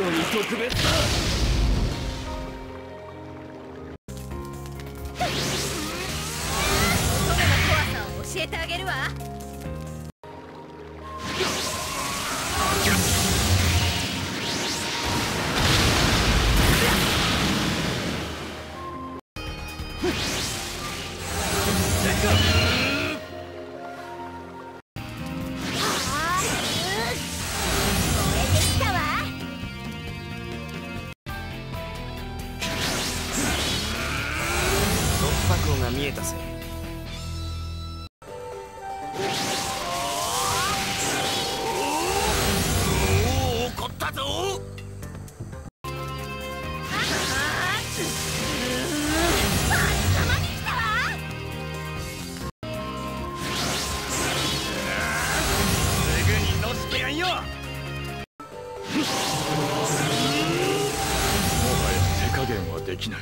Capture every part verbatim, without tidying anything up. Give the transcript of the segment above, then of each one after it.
に特別だ。 乙女の怖さを教えてあげるわ。 が見えたぜ。おお、怒ったぞ。すぐにのしてやんよ。もはや手加減はできない。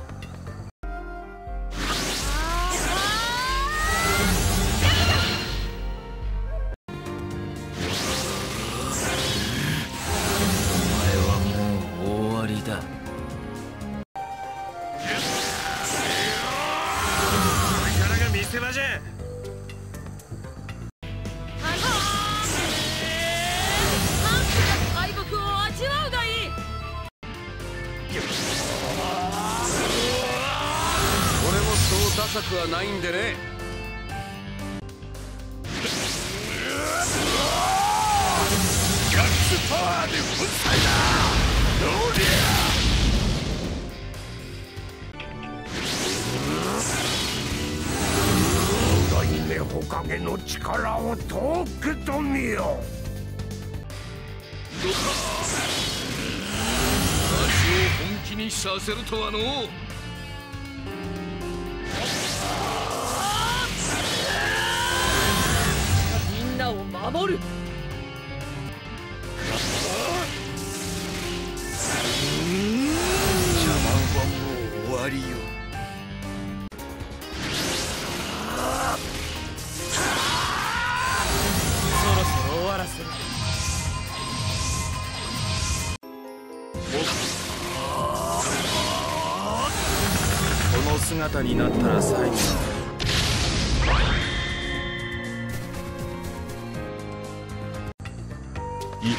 見せ場じゃ。 敗北を味わうがいい。 俺もそうダサくはないんでね。ガッツパワーで粉砕だ。どうりゃ。火影の力をとくと見よ。わしを本気にさせるとはのう。 みんなを守る。 邪魔はもう終わりよ。終わらせる。この姿になったら最後だ。いっ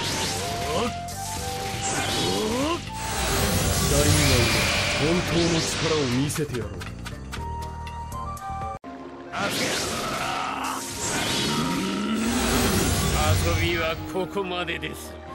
二人には本当の力を見せてやろう。遊びはここまでです。